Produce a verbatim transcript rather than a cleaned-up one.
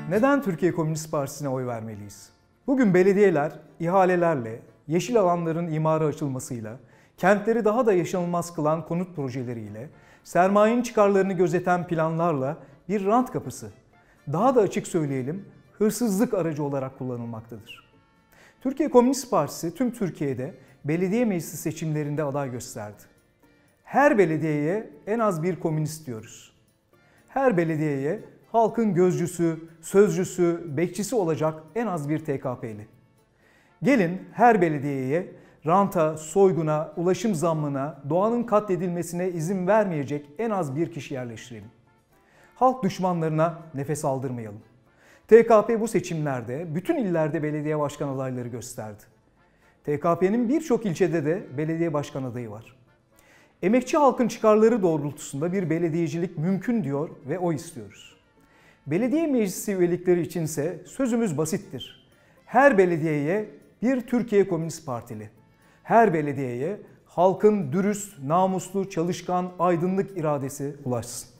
Neden Türkiye Komünist Partisi'ne oy vermeliyiz? Bugün belediyeler ihalelerle, yeşil alanların imara açılmasıyla, kentleri daha da yaşanılmaz kılan konut projeleriyle, sermayenin çıkarlarını gözeten planlarla bir rant kapısı, daha da açık söyleyelim, hırsızlık aracı olarak kullanılmaktadır. Türkiye Komünist Partisi tüm Türkiye'de belediye meclisi seçimlerinde aday gösterdi. Her belediyeye en az bir komünist diyoruz. Her belediyeye halkın gözcüsü, sözcüsü, bekçisi olacak en az bir T K P'li. Gelin her belediyeye ranta, soyguna, ulaşım zammına, doğanın katledilmesine izin vermeyecek en az bir kişi yerleştirelim. Halk düşmanlarına nefes aldırmayalım. T K P bu seçimlerde bütün illerde belediye başkan adayları gösterdi. T K P'nin birçok ilçede de belediye başkan adayı var. Emekçi halkın çıkarları doğrultusunda bir belediyecilik mümkün diyor ve oy istiyoruz. Belediye meclisi üyelikleri içinse sözümüz basittir. Her belediyeye bir Türkiye Komünist Partili, her belediyeye halkın dürüst, namuslu, çalışkan, aydınlık iradesi ulaşsın.